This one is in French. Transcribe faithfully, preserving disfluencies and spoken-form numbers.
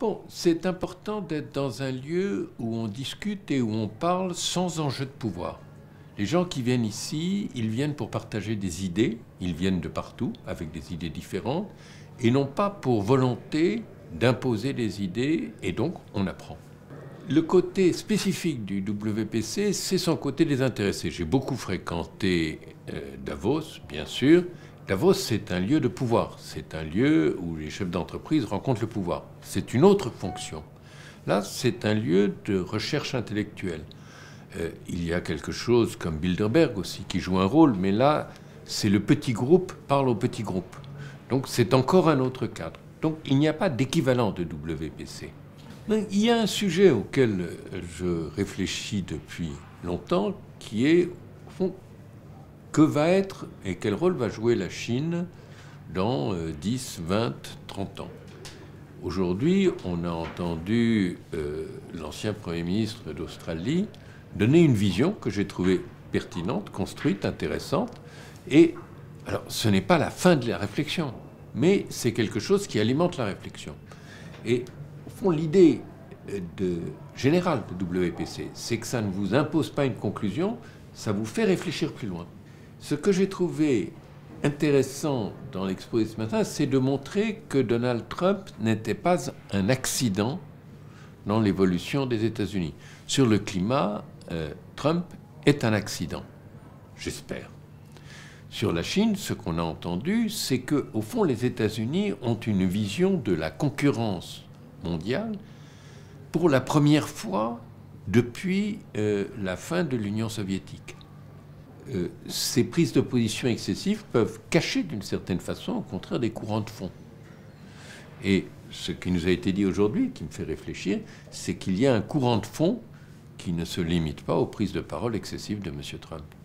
Bon, c'est important d'être dans un lieu où on discute et où on parle sans enjeu de pouvoir. Les gens qui viennent ici, ils viennent pour partager des idées, ils viennent de partout avec des idées différentes, et non pas pour volonté d'imposer des idées, et donc on apprend. Le côté spécifique du W P C, c'est son côté désintéressé. J'ai beaucoup fréquenté euh, Davos, bien sûr. Davos, c'est un lieu de pouvoir. C'est un lieu où les chefs d'entreprise rencontrent le pouvoir. C'est une autre fonction. Là, c'est un lieu de recherche intellectuelle. Euh, il y a quelque chose comme Bilderberg aussi qui joue un rôle, mais là, c'est le petit groupe parle au petit groupe. Donc, c'est encore un autre cadre. Donc, il n'y a pas d'équivalent de W P C. Mais il y a un sujet auquel je réfléchis depuis longtemps, qui est, au fond, que va être et quel rôle va jouer la Chine dans dix, vingt, trente ans. Aujourd'hui, on a entendu euh, l'ancien Premier ministre d'Australie donner une vision que j'ai trouvée pertinente, construite, intéressante. Et alors, ce n'est pas la fin de la réflexion, mais c'est quelque chose qui alimente la réflexion. Et au fond, l'idée de, générale de W P C, c'est que ça ne vous impose pas une conclusion, ça vous fait réfléchir plus loin. Ce que j'ai trouvé intéressant dans l'exposé ce matin, c'est de montrer que Donald Trump n'était pas un accident dans l'évolution des États-Unis. Sur le climat, euh, Trump est un accident, j'espère. Sur la Chine, ce qu'on a entendu, c'est qu'au fond, les États-Unis ont une vision de la concurrence mondiale pour la première fois depuis euh, la fin de l'Union soviétique. Euh, ces prises de position excessives peuvent cacher d'une certaine façon, au contraire, des courants de fond. Et ce qui nous a été dit aujourd'hui, qui me fait réfléchir, c'est qu'il y a un courant de fond qui ne se limite pas aux prises de parole excessives de M. Trump.